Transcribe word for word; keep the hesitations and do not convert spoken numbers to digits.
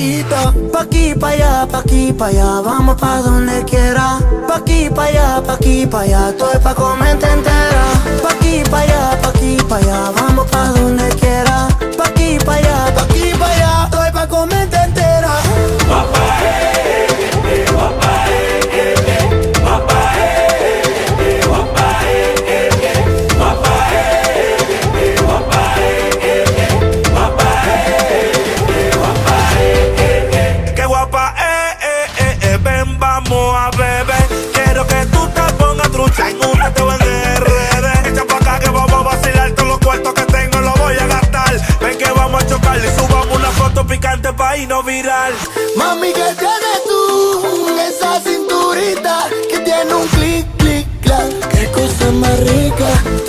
cinturita. Pa' aquí, pa' allá, pa' aquí, pa' allá, vamos pa' donde quiera. Pa' aquí, pa' allá, pa' aquí, pa' allá, estoy pa' comerte entera. Pa' aquí, pa' allá, pa' aquí, pa' allá, vamos pa' donde quiera. Pa' aquí, pa' allá, pa' aquí, pa' allá, estoy pa' comerte entera. Guapa, eh, eh, eh, guapa, eh, eh, eh, guapa, eh, eh, guapa, eh, eh, eh, guapa, eh, eh, guapa, eh, eh, eh, guapa, eh, eh, guapa, eh, eh, eh. Qué guapa, eh, eh, eh, eh, ven, vamos a beber. Quiero que tú te pongas trucha en un rateo en R D. Echa pa' acá que vamos a vacilar. Todos los cuartos que tengo los voy a gastar. Ven que vamos a chocar y subamos una foto picante pa' irnos viral. Mami, ¿qué tienes tú? Esa cinturita que tiene un clic, clic, clac. Qué cosa más rica.